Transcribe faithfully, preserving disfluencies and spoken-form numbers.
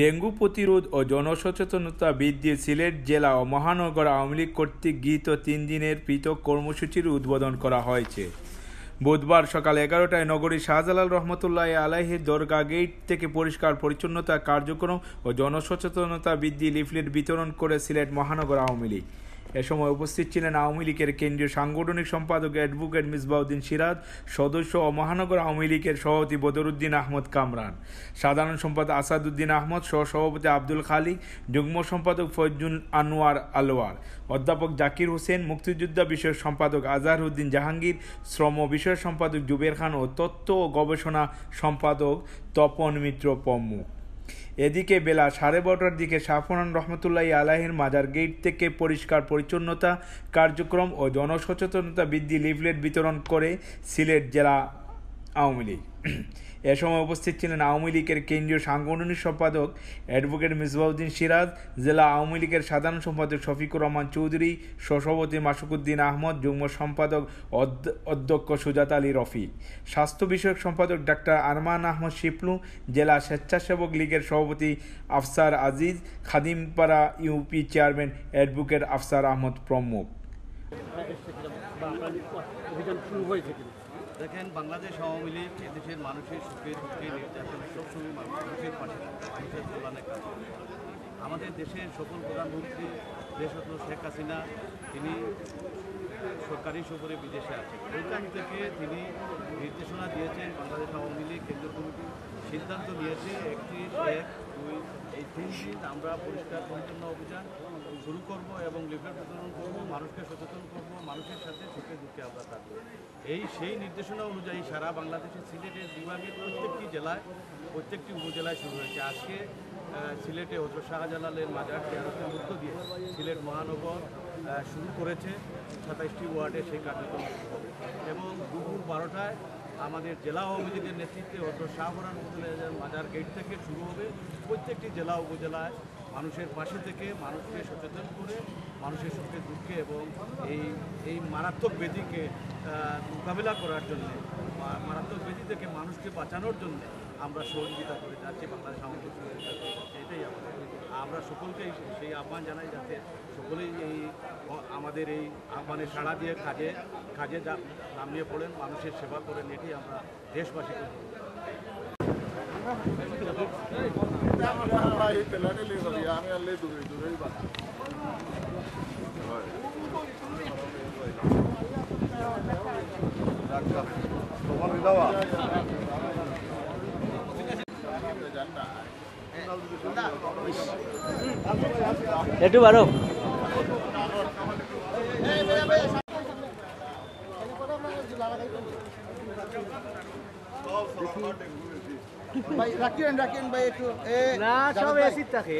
Dengue প্রতিরোধ ও জনসচেতনতা বৃদ্ধি সিলেট জেলা ও মহানগর আওয়ামী লীগ কর্তৃক গৃহীত তিন দিনের পৃথক কর্মসূচির উদ্বোধন করা হয়েছে। বুধবার সকাল এগারোটায় নগরীর শাহজালাল রহমতুল্লাহ আলাইহির দরগা গেট থেকে পরিষ্কার পরিচ্ছন্নতা কার্যক্রম ও জনসচেতনতা বৃদ্ধি লিফলেট বিতরণ করে সিলেট মহানগর আওয়ামী লীগ। এ সময় উপস্থিত ছিলেন আওয়ামী লীগের কেন্দ্রীয় সাংগঠনিক সম্পাদক অ্যাডভোকেট মিসবাউদ্দিন সিরাজ, সদস্য ও মহানগর আওয়ামী লীগের সভাপতি বদরুদ্দিন আহমদ কামরান, সাধারণ সম্পাদক আসাদুদ্দিন আহমদ, সহ-সভাপতি আব্দুল খালিক, যুগ্ম সম্পাদক ফয়জুল আনোয়ার আলওয়ার, অধ্যাপক জাকির হোসেন, মুক্তিযোদ্ধা বিষয়ক সম্পাদক আজহারউদ্দিন জাহাঙ্গীর, শ্রম বিষয়ক সম্পাদক জুবের খান ও তথ্য ও গবেষণা সম্পাদক তপন মিত্র প্রমুখ। এদিকে বেলা সাড়ে বারোটার দিকে শাহফরান রহমতুল্লাহ আলাইহির মাজার গেট থেকে পরিষ্কার পরিচ্ছন্নতা কার্যক্রম ও জনসচেতনতা বৃদ্ধি লিফলেট বিতরণ করে সিলেট জেলা আওয়ামী লীগ। এ সময় উপস্থিত ছিলেন আওয়ামী লীগের কেন্দ্রীয় সাংগঠনিক সম্পাদক অ্যাডভোকেট মিসবাউদ্দিন সিরাজ, জেলা আওয়ামী লীগের সাধারণ সম্পাদক শফিকুর রহমান চৌধুরী, সহসভাপতি মাসুকুদ্দিন আহমদ, যুগ্ম সম্পাদক অধ্যক্ষ সুজাত আলী রফিক, স্বাস্থ্য বিষয়ক সম্পাদক ডাক্তার আরমান আহমদ শিপলু, জেলা স্বেচ্ছাসেবক লীগের সভাপতি Afsar Aziz, Khadimpara UP chairman advocate Afsar Ahmad প্রমুখ। দেখেন, বাংলাদেশ আওয়ামী লীগ এদেশের মানুষের সুখে দুঃখে নির্যাতন সবসময় মানুষের পাশে মানুষের কল্যাণের কাজ। আমাদের দেশের সকল প্রধানমন্ত্রী দেশরত্ন শেখ হাসিনা তিনি সরকারি সফরে বিদেশে আছেন। ওইখান থেকে তিনি নির্দেশনা দিয়েছেন, বাংলাদেশ আওয়ামী লীগ কেন্দ্রীয় কমিটি সিদ্ধান্ত নিয়েছে একত্রিশ এক দুই এই তিন দিন আমরা পরিষ্কার পরিচ্ছন্ন অভিযান শুরু করব এবং লিফলেট বিতরণ করব, মানুষকে সচেতন করব, মানুষের সাথে সুখে দুঃখে আমরা থাকবো। এই সেই নির্দেশনা অনুযায়ী সারা বাংলাদেশের সিলেটের বিভাগের প্রত্যেকটি জেলায় প্রত্যেকটি উপজেলায় শুরু হয়েছে। আজকে সিলেটে হজরত শাহজালালের মাজার জিয়ারতের মধ্য দিয়ে সিলেট মহানগর শুরু করেছে। সাতাইশটি ওয়ার্ডে সেই কার্যক্রম শুরু হবে এবং দুপুর বারোটায় আমাদের জেলা আওয়ামী লীগের নেতৃত্বে হজরত শাহফরান রহমতুল্লাহ মাজার গেট থেকে শুরু হবে। প্রত্যেকটি জেলা উপজেলায় মানুষের পাশে থেকে মানুষকে সচেতন করে মানুষের সুখে দুঃখে এবং এই এই মারাত্মক ব্যাধিকে মোকাবিলা করার জন্যে, মারাত্মক ব্যাধি থেকে মানুষকে বাঁচানোর জন্য আমরা সহযোগিতা করে যাচ্ছি। বাংলাদেশ আওয়ামী লীগ এটাই আমাদের, আমরা সকলকেই সেই আহ্বান জানাই যাতে সকলেই এই আমাদের এই আহ্বানে সাড়া দিয়ে কাজে কাজে যা নামিয়ে পড়েন, মানুষের সেবা করেন, এটি আমরা দেশবাসীকে একটু বারো ভাই রাখেন রাখেন ভাই একটু না সব এসি থাকে